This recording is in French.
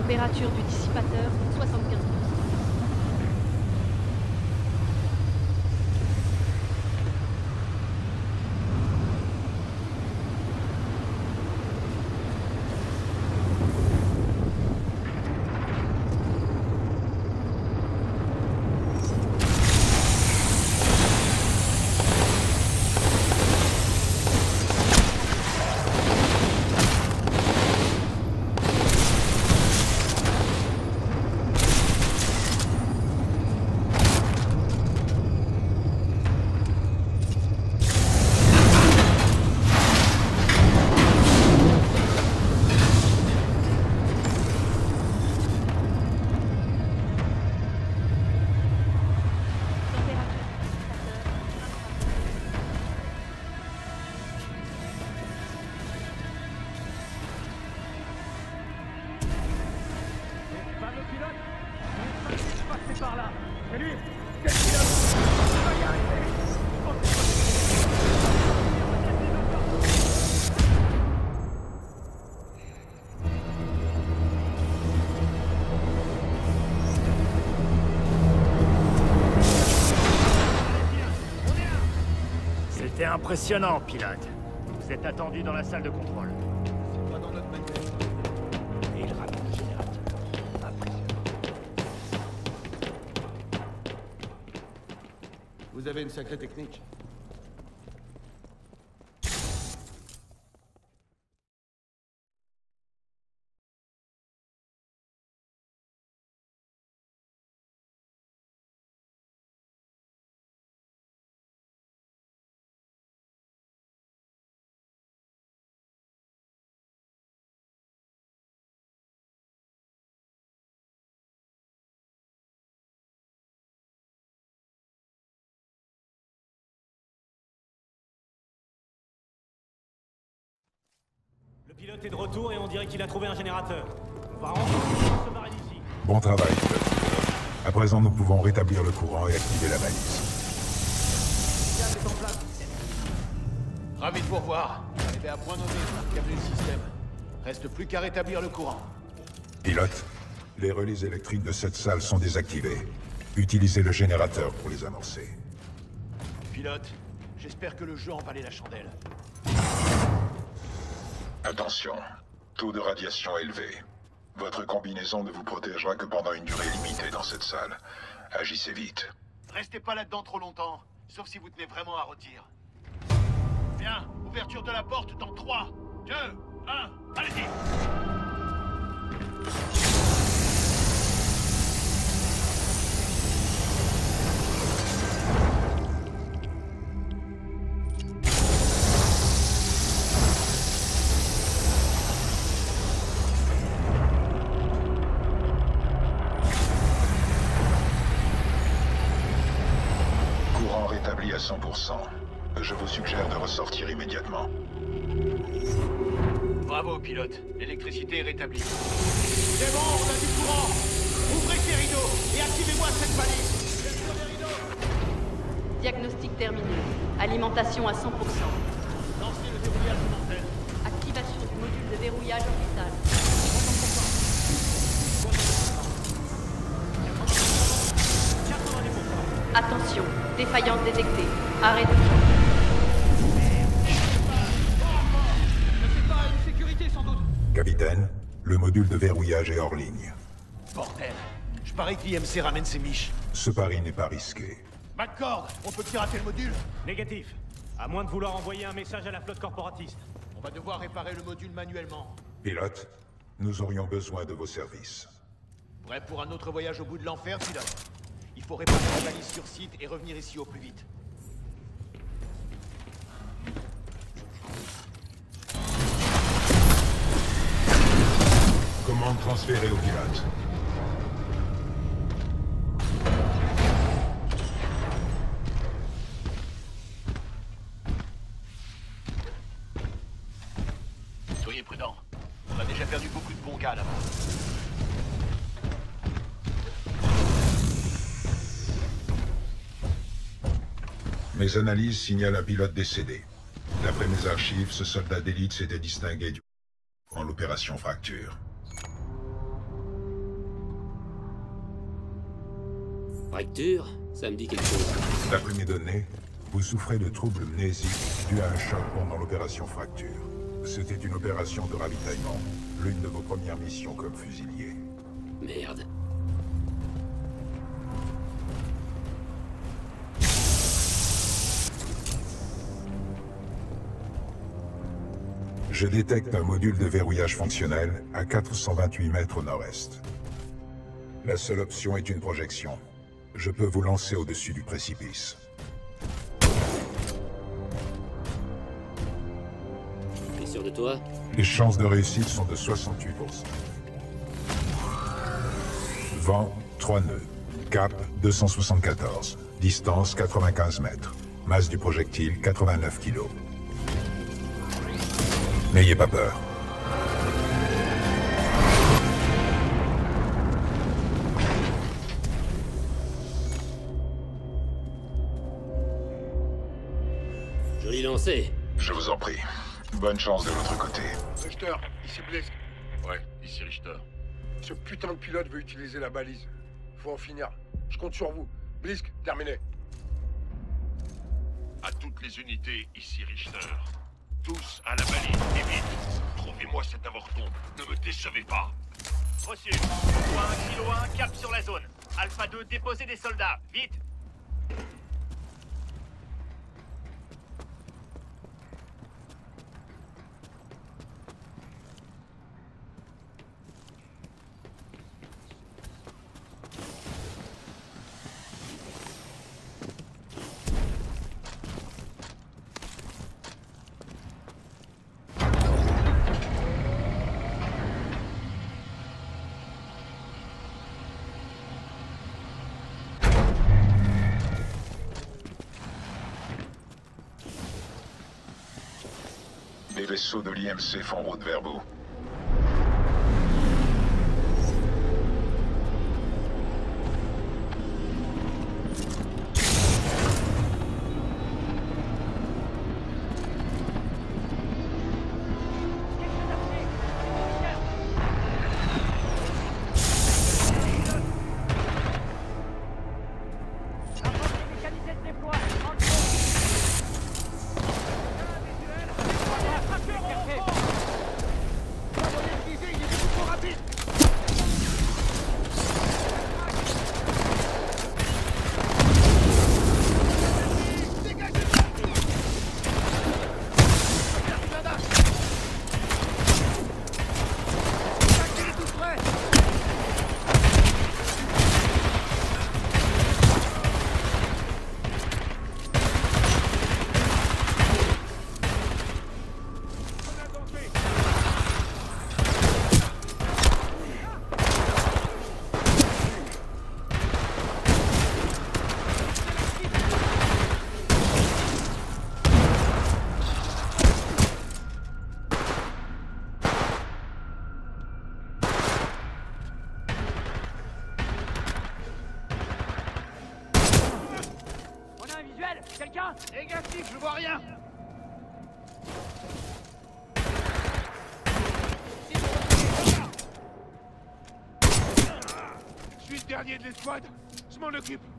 Température du dissipateur, 75%. Par là. C'est lui. Quel pilote? On va y arriver. C'était impressionnant, pilote. Vous êtes attendu dans la salle de contrôle. C'est pas dans notre manuel. Et il rate le générateur. Impressionnant. Vous avez une sacrée technique. Le pilote est de retour et on dirait qu'il a trouvé un générateur. On va renforcer ce baril ici. Bon travail, pilote. À présent, nous pouvons rétablir le courant et activer la balise. Câble est en place. Ravi de vous revoir. Arrivé à point nommé pour câbler le système. Reste plus qu'à rétablir le courant. Pilote, les relais électriques de cette salle sont désactivés. Utilisez le générateur pour les amorcer. Pilote, j'espère que le jeu en valait la chandelle. Attention, taux de radiation élevé. Votre combinaison ne vous protégera que pendant une durée limitée dans cette salle. Agissez vite. Restez pas là-dedans trop longtemps, sauf si vous tenez vraiment à rôtir. Bien, ouverture de la porte dans 3, 2, 1, allez-y! Rétabli à 100%. Je vous suggère de ressortir immédiatement. Bravo, pilote. L'électricité est rétablie. C'est bon, on a du courant. Ouvrez ces rideaux et activez-moi cette balise. Ouverture des rideaux. Diagnostic terminé. Alimentation à 100%. Lancez le dérouillage de l'antenne. Activation du module de verrouillage orbital. Attention, défaillance détectée. Arrêt de champ. Je sais pas, une sécurité sans doute. Capitaine, le module de verrouillage est hors ligne. Bordel. Je parie que l'IMC ramène ses miches. Ce pari n'est pas risqué. McCord, on peut pirater le module? Négatif. À moins de vouloir envoyer un message à la flotte corporatiste. On va devoir réparer le module manuellement. Pilote, nous aurions besoin de vos services. Prêt pour un autre voyage au bout de l'enfer, pilote? Il faut réparer la balise sur site et revenir ici au plus vite. Commande transférée au pilote. Soyez prudents. On a déjà perdu beaucoup de bons gars là-bas. Mes analyses signalent un pilote décédé. D'après mes archives, ce soldat d'élite s'était distingué en l'opération Fracture. Fracture? Ça me dit quelque chose. D'après mes données, vous souffrez de troubles mnésiques dus à un choc pendant l'opération Fracture. C'était une opération de ravitaillement, l'une de vos premières missions comme fusilier. Merde. Je détecte un module de verrouillage fonctionnel à 428 mètres au nord-est. La seule option est une projection. Je peux vous lancer au-dessus du précipice. T'es sûr de toi? Les chances de réussite sont de 68%. Vent, 3 nœuds. Cap, 274. Distance, 95 mètres. Masse du projectile, 89 kg. N'ayez pas peur. Joli lancé. Je vous en prie. Bonne chance de l'autre côté. Richter, ici Blisk. Ouais, ici Richter. Ce putain de pilote veut utiliser la balise. Faut en finir. Je compte sur vous. Blisk, terminé. À toutes les unités, ici Richter. Tous à la balise, et vite. Trouvez-moi cet avorton. Ne me décevez pas. Reçu. Point Kilo 1, cap sur la zone. Alpha 2, déposez des soldats. Vite. Les vaisseaux de l'IMC font route vers vous. Quelqu'un? Négatif, je vois rien. Je suis le dernier de l'escouade. Je m'en occupe.